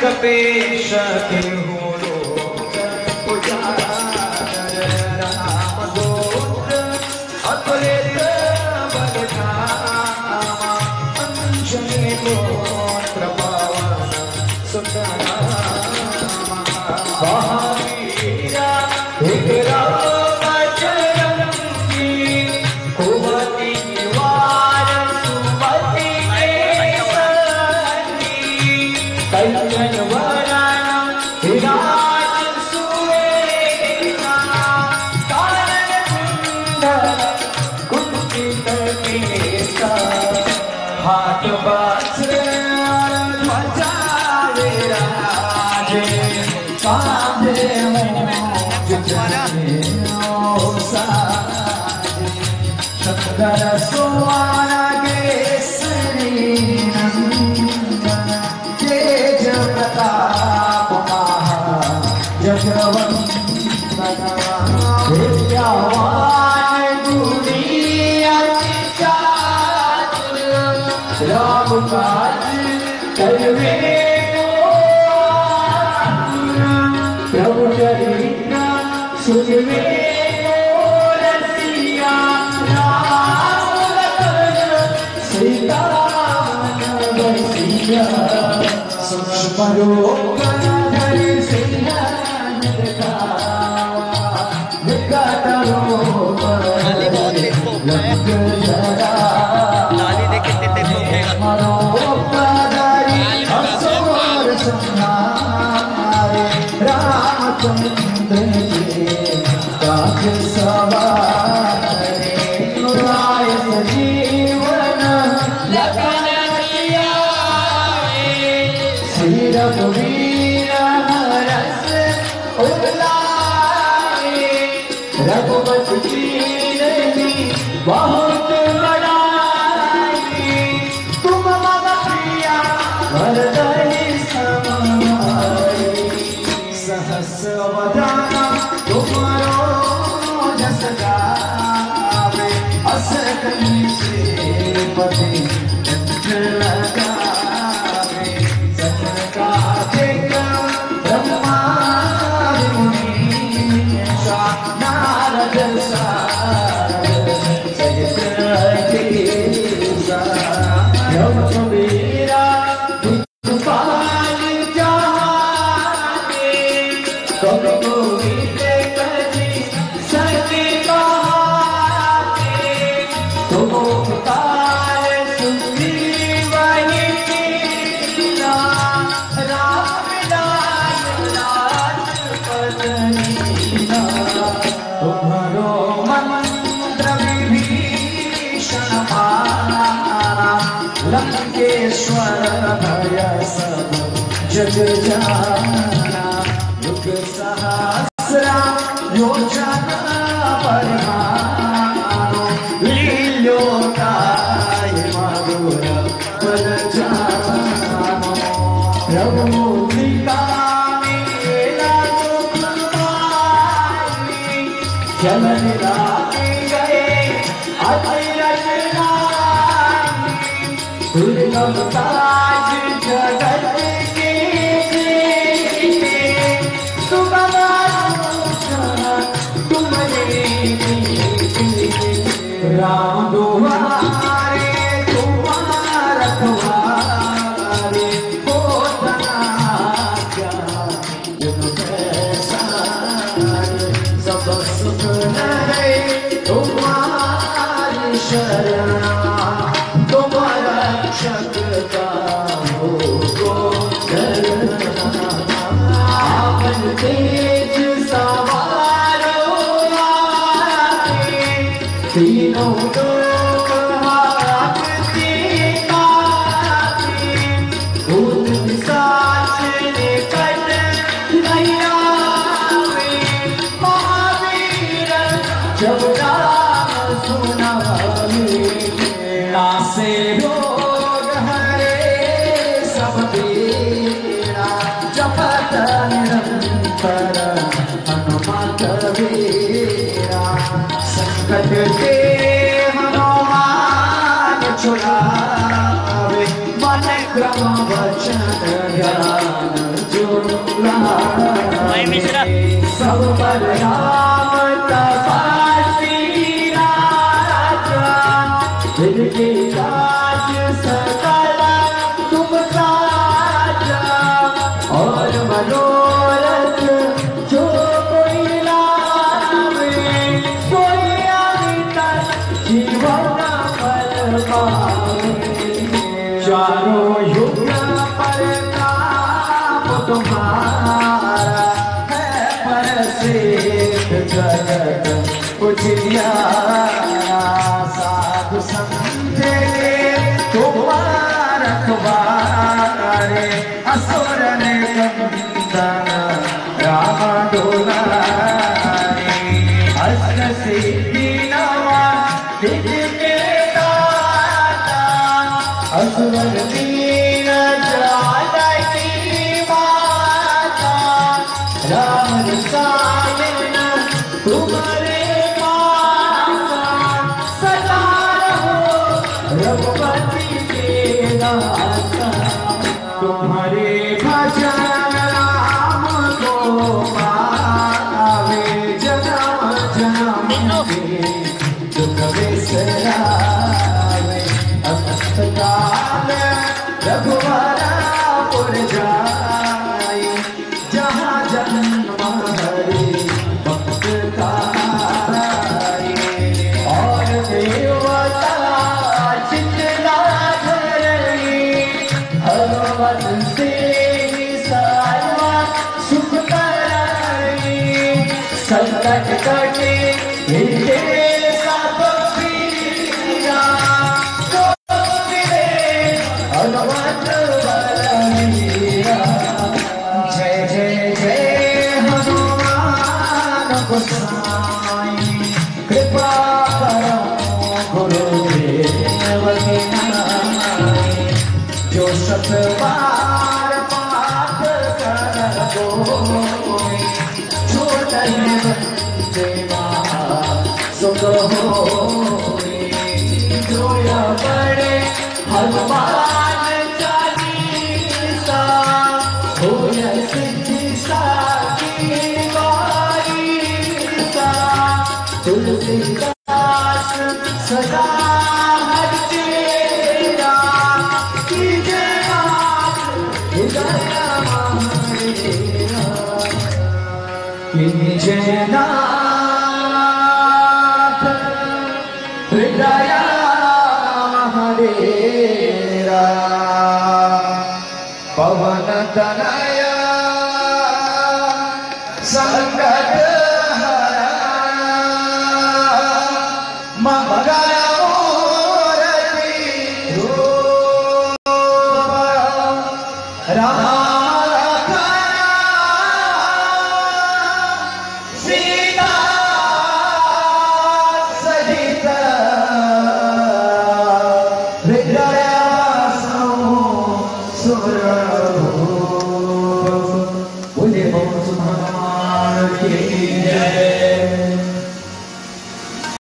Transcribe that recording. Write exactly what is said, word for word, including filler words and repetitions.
पेश के हो पुजारा राम गोत्र अतुलित बलधामा अंजनी गोत्र पवन सुतनामा महावीरा विक्रम हाथ बाजरे ध्वजा विराजे कांधे शंकर सुवन केसरी नंदन तेज प्रताप महा जगवंदन विद्यावान गुणी राम काज करवे प्रभु चरित्र सुनवे रसिया राम लखन सीता बसिया सूक्ष्म रूप धरि सिंहासन दिखावा विकट रूप लंक जरा रामचंद्र जी काज सवारे नुराय जीवन लखन श्री रघुवीर हरस उल्लाए रघुपति कीरति बहुत बड़ाई तुम मम प्रिया वरदहि सहस वदन तुम्हारो जस गावे अस कहीं से पति लगावे सचन का देख ब्रह्मा मुनि नारद सारद सहित रघुवीरा लंकेश्वर भय सब जग जाना युग सहस्रा योजना परिमानो लील्योताय मधुर पद जानो प्रभु लीलामी चलन लागे गए दुर्गम ताज जगत के तुमरे राम दुआरे तुम्हारा तुम्हारे बोधना क्या सब सुख न दुलारे सब पर राम तपस्वी राजा जिनके काज सकल तुम साजा और मनोरथ जो कोई लावे कोई अमित जीवन फल पावे चारों युग पर नाम तुम्हारा है प्रसिद्ध जगत उजियारा साधु संत के तुम रखवारे असुर ने कंदन राम दुलारे अष्ट सिद्धि नवा के दाता असुर दीन जानकी माता राम रसायन तुम्हारे माता सदा रहो रघुपति के दाता तुम्हारे भजन राम को पावे जन्म जन्म के दुख बिसरावे अनंत काल रघुवरपुर जाए जहाँ जन्म हरि भक्त का और देवता चित्ला धरणी भगवत से साया सुख करणी संकट कटे हृदय सब पीरा तो मिले भगवत बलवीरा जय जय जय हनुमान गोसाई कृपा करो गुरुदेव की नाई जो सत बार पाठ कर कोई छोट देवा सुख होई जो या बड़े हनुमान चालीसा हो या सिद्धि साकी वारीसा तुलसीदास सदा हर तेरा कीजे नाथ हृदय हमारा कीजे नाथ हृदय हमारा पवन तनय संकट हरा मंगल मूर्ति रूप राम सीता सहित हृदय सुर